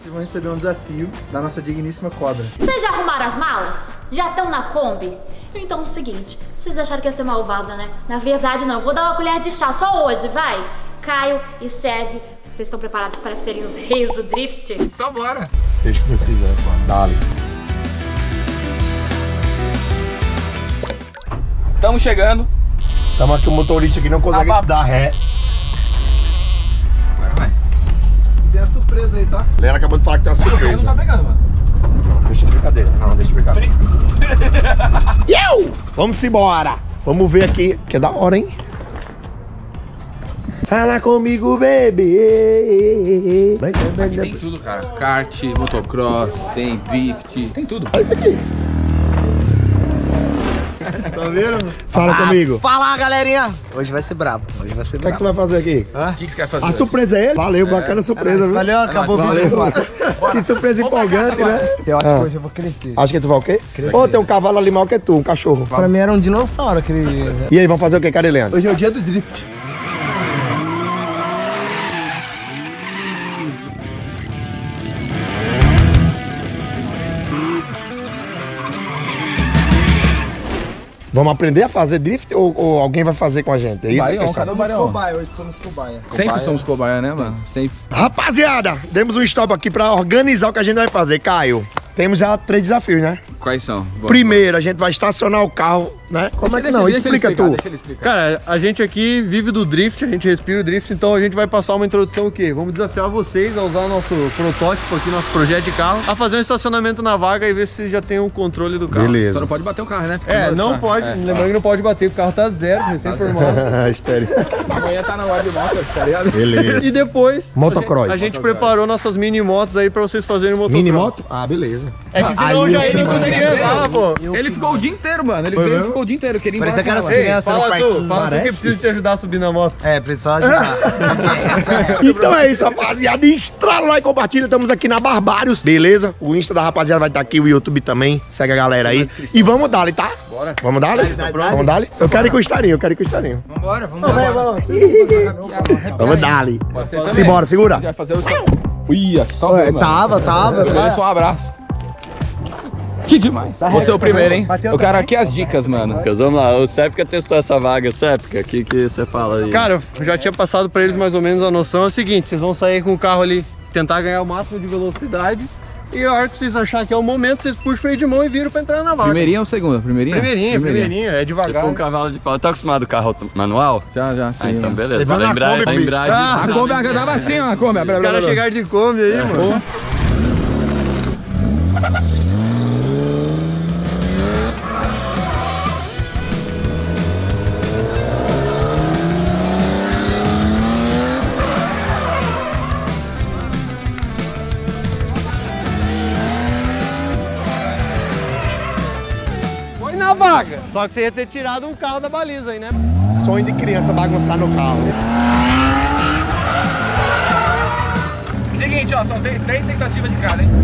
vão receber um desafio da nossa digníssima cobra. Vocês já arrumaram as malas? Já estão na Kombi? Então é o seguinte, vocês acharam que ia ser malvada, né? Na verdade não, eu vou dar uma colher de chá só hoje, vai! Caio e Chevy, vocês estão preparados para serem os reis do drift? Só bora! Seja o que Deus quiser, pô. Dale. Estamos chegando. Tamo aqui, o motorista aqui não consegue dar ré. Vai. Tem a surpresa aí, tá? Leandro acabou de falar que tem uma surpresa. Não tá pegando, mano. Não, deixa de brincadeira. Não, deixa de brincadeira. Vamos embora. Vamos ver aqui, que é da hora, hein? Fala comigo, baby. Aqui tem tudo, cara. Kart, motocross, tem drift, tem tudo. Olha isso aqui. Tá vendo? Fala comigo. Fala, galerinha! Hoje vai ser brabo. Hoje vai ser O que é que tu brabo. vai fazer aqui? O que você quer fazer? A surpresa é ele? Valeu, bacana surpresa, viu? Valeu, acabou o Valeu. vídeo. Que surpresa empolgante, né? Eu acho que hoje eu vou crescer. Acho que tu vai o quê? Ô, tem um cavalo ali maior que tu, um cachorro. Pra mim era um dinossauro aquele... E aí, vamos fazer o quê, cara, Leandro? Hoje é o dia do drift. Vamos aprender a fazer drift ou alguém vai fazer com a gente? É isso? Vai, a questão? cada Somos cobaia, hoje somos cobaia. Sempre somos cobaia, né, mano? Sempre. Rapaziada, demos um stop aqui pra organizar o que a gente vai fazer. Caio, temos já 3 desafios, né? Quais são? Bora. Primeiro, a gente vai estacionar o carro, né? Como é que não? Explica tu. Deixa ele explicar. Cara, a gente aqui vive do drift, a gente respira o drift, então a gente vai passar uma introdução o quê? Vamos desafiar vocês a usar o nosso protótipo aqui, nosso projeto de carro, a fazer um estacionamento na vaga e ver se vocês já tem o controle do carro. Beleza. Só não pode bater o carro, né? É, não pode, lembrando que não pode bater, o carro tá zero, recém-formado. Estéreo. Amanhã tá na hora de moto, tá ligado? Beleza. E depois, Motocross. a gente preparou nossas mini motos aí pra vocês fazerem motocross. Mini moto? Ah, beleza. É que senão já ele não conseguia Ah, pô. Ele ficou o dia inteiro, mano. Ele veio e ficou o dia inteiro. Queria ir embora Parece com aquelas ela. crianças no Fala parquinho. tu que Parece. precisa te ajudar a subir na moto. É, precisa ajudar. Então é isso, rapaziada. Estrala lá e compartilha. Estamos aqui na Barbários, beleza? O Insta da rapaziada vai estar aqui, o YouTube também. Segue a galera aí. E vamos dar, tá? Bora. Vamos dar? Vamos dar? Eu quero ir com o estarinho, eu quero ir com o estarinho. Vambora. Vamos dar. Pode ser também. Simbora, segura. Vai fazer o... Ui, aqui só mano. Tava. Mereço um abraço. Que demais. Você é o primeiro, hein? Eu quero aqui as dicas, mano. Vamos lá, o Séptica testou essa vaga, Séptica, o que você fala aí? Cara, eu já tinha passado pra eles mais ou menos a noção. É o seguinte, vocês vão sair com o carro ali, tentar ganhar o máximo de velocidade. E a hora que vocês acharem que é o momento, vocês puxam o freio de mão e viram pra entrar na vaga. Primeirinha ou segunda? Primeirinha, é devagar. Tipo um cavalo de pau. Tá acostumado com carro manual? Já, sim. Ah, então beleza. Ele vai na Kombi, A filho. embreagem. A Kombi dava assim, ó, a Kombi. Os caras chegaram de Kombi aí, mano. Foi na vaga. Só que você ia ter tirado um carro da baliza aí, né? Sonho de criança bagunçar no carro. Seguinte, ó, são 3 tentativas de cada, hein?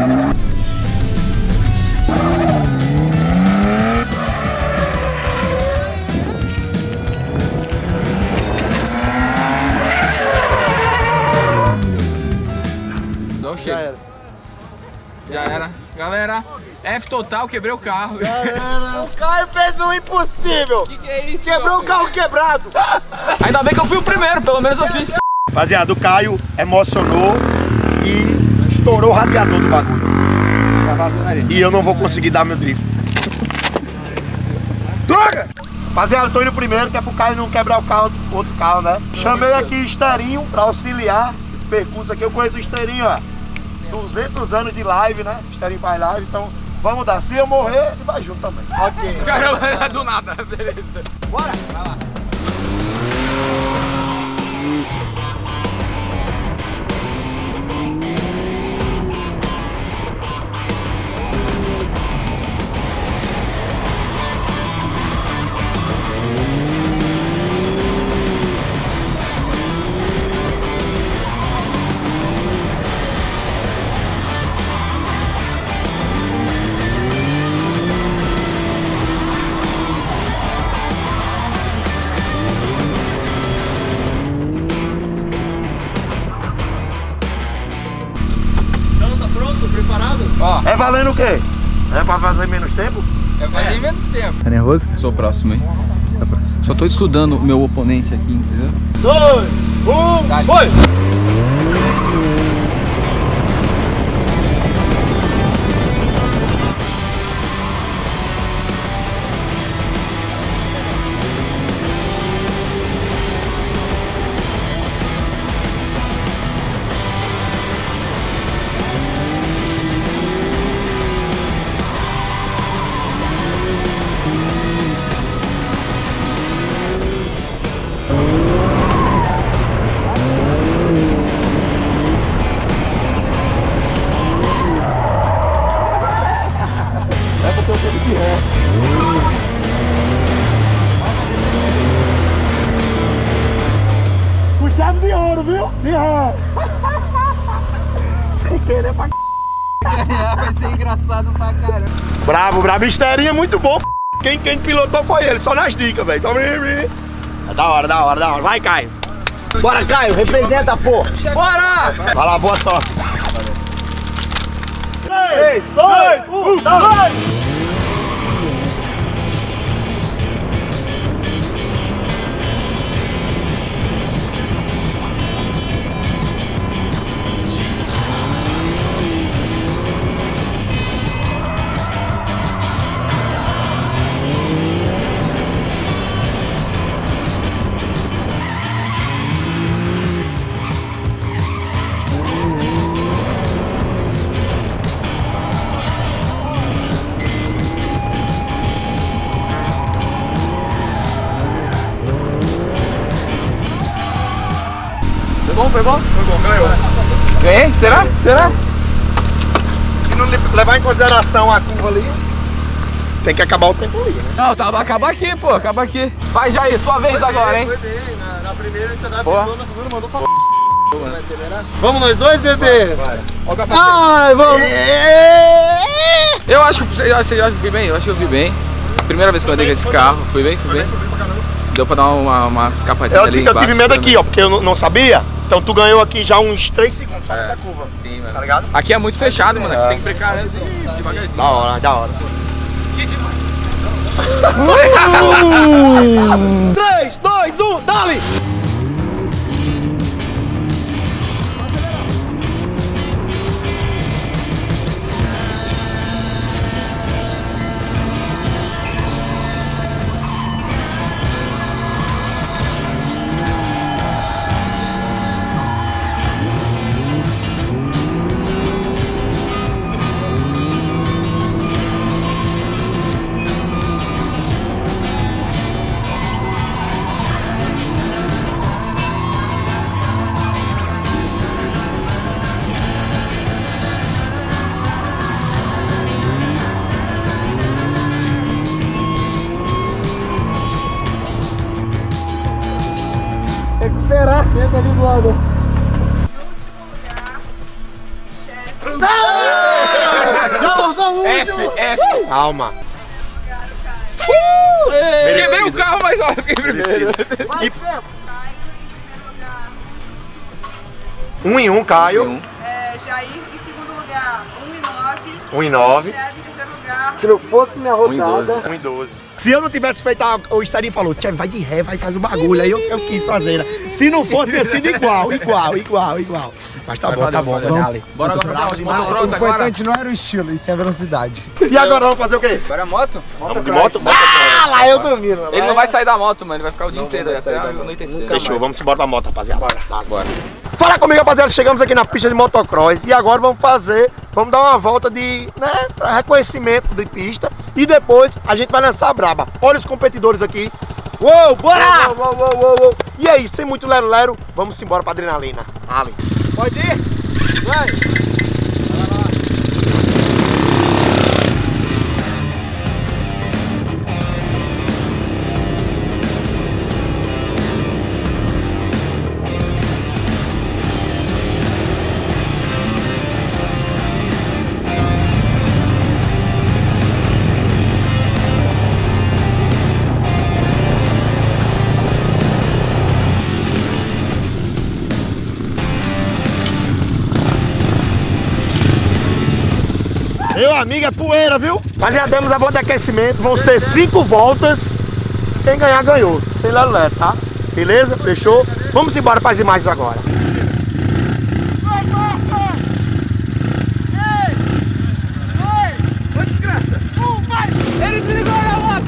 Não chega. Já era. Galera, F total, quebrei o carro. O Caio fez o impossível. Que é isso? Quebrou o carro quebrado. Ainda bem que eu fui o primeiro, pelo menos eu fiz. Rapaziada, o Caio emocionou e estourou o radiador do bagulho. E eu não vou conseguir dar meu drift. Droga! Rapaziada, eu tô indo primeiro, que é pro Caio não quebrar o carro do outro carro, né? Chamei aqui Esteirinho pra auxiliar esse percurso aqui. Eu conheço o Esteirinho, ó. 200 anos de live, né? Esteirinho faz live, então vamos dar. Se eu morrer, ele vai junto também. Ok. Caramba, do nada, beleza. Bora. Vai lá. preparado? Ó, É valendo o quê? É pra fazer menos tempo? eu fazia menos tempo. Tá nervoso? Sou o próximo, hein? Só tô estudando o meu oponente aqui, entendeu? 2, 1, Dá-lhe. foi! Com chave de ouro, viu? De ré. Sem querer pra Vai ser engraçado pra caramba. Bravo, bravo. Esteirinha é muito bom. Quem pilotou foi ele, só nas dicas, velho. Só... É da hora, da hora, da hora. Vai, Caio. Bora, Caio, representa, pô. Bora! Vai lá, boa sorte. 3, 2, 1, vai! Foi bom? Foi bom, ganhou. Ganhei? Será? Será? Se não levar em consideração a curva ali, tem que acabar o tempo ali, né? Não, acaba aqui, pô, acaba aqui. Vai, Jair, sua vez agora, hein? Foi bem, na primeira você Boa. adaptou, na segunda mandou pra Vamos nós dois, bebê? Vai. Ó o capacete. Ai, vamos! Eu acho que eu fui bem, eu acho que eu fui bem. Primeira vez que eu andei com esse carro, fui bem, fui bem. Deu pra dar uma escapadinha ali Eu tive embaixo, medo foi aqui, bem. ó, porque eu não sabia. Então tu ganhou aqui já uns 3 segundos só nessa curva. Sim, mano. Tá ligado? Aqui é muito fechado, mano. Você tem que brincar antes e devagarzinho. Da hora, da hora. 3, 2, 1, dale! Esperar, senta ali do lado. F. Calma. Quebrei o carro, mas ó, eu fiquei primeiro. Um em um, Caio. Jair em segundo lugar, 1,9. 1,9. Sérgio em terceiro lugar. Se não fosse minha rodada. 1,12. Se eu não tivesse feito o Estarinho falou, Tchê, vai de ré, vai fazer o bagulho. Aí eu quis fazer, né? Se não fosse, ter sido igual. Mas tá bom, tá bom, dale. Bora agora pra motocross O agora. importante não era o estilo, isso é a velocidade. E agora vamos fazer o quê? Agora é moto? Vamos de moto? Ah, lá eu domino. Ele não vai sair da moto, mano. Ele vai ficar o dia inteiro até anoitecer. Fechou, vamos embora da moto, rapaziada. Bora. Fala comigo, rapaziada. Chegamos aqui na pista de motocross e agora vamos dar uma volta de, né, reconhecimento de pista e depois a gente vai lançar a braba. Olha os competidores aqui. Uou, bora! Uou. E é isso, sem muito lero-lero, vamos embora pra adrenalina. Ali. Pode ir? Vai. Meu amigo, é poeira, viu? Mas já demos a volta de aquecimento, vão ser 5 voltas. Quem ganhar, ganhou. Sem lero, tá? Beleza? Fechou? Vamos embora para as imagens agora. Ele desligou a moto!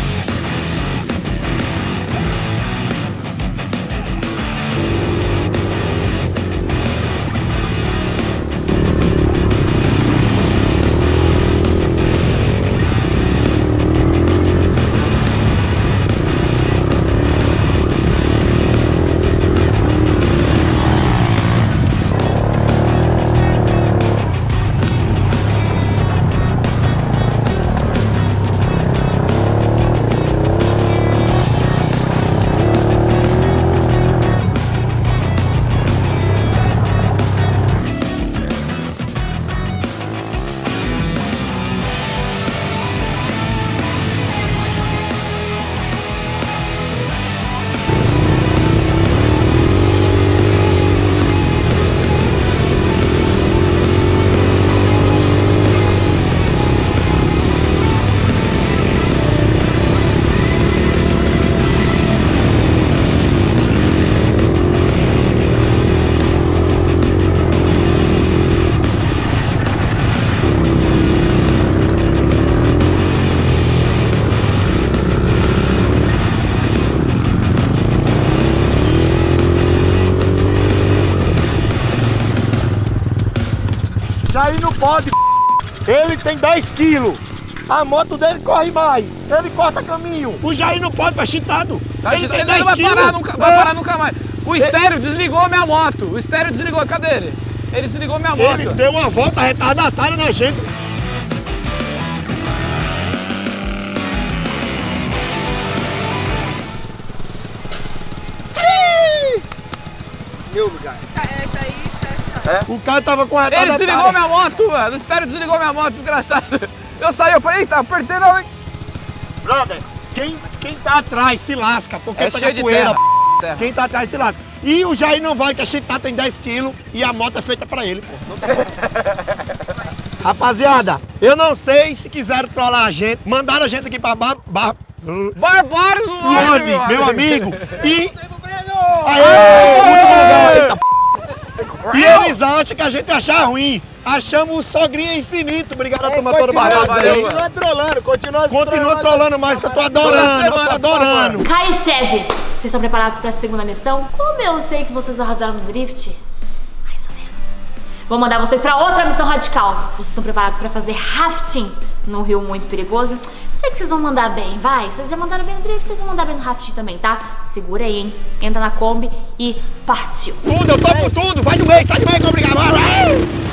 Jair não pode, ele tem 10 quilos. A moto dele corre mais, ele corta caminho. O Jair não pode, tá chitado. Ele não vai parar, vai parar nunca mais. O estéreo desligou minha moto. O estéreo desligou, cadê ele? Ele desligou minha moto. Ele deu uma volta retardatária na gente. Meu lugar. O cara tava com a Ele desligou minha moto, mano. O estéreo desligou minha moto, desgraçado. Eu saí, eu falei, eita, apertei não. Brother, quem tá atrás se lasca, porque É pega cheio de poeira. terra. Quem tá atrás se lasca. E o Jair não vai, que a Chitá tem 10 quilos e a moto é feita pra ele, pô. Não tem... Rapaziada, eu não sei se quiseram trollar a gente. Mandaram a gente aqui pra Barbaros, meu amigo. E... Aê, último lugar. Eita, e eles acham que a gente achar ruim. Achamos o Sogrinha Infinito. Obrigado a turma toda barrada aí. Continua trolando, Continua trolando mais, que eu tô adorando. Eu tô adorando. Caio e Chevy, vocês estão preparados para a segunda missão? Como eu sei que vocês arrasaram no drift? Mais ou menos. Vou mandar vocês para outra missão radical. Vocês estão preparados para fazer rafting num rio muito perigoso? Sei que vocês vão mandar bem, vai. Vocês já mandaram bem no drift, vocês vão mandar bem no rafting também, tá? Segura aí, hein? Entra na Kombi e partiu. Tudo, eu topo tudo. Vai do meio, sai do meio, obrigado.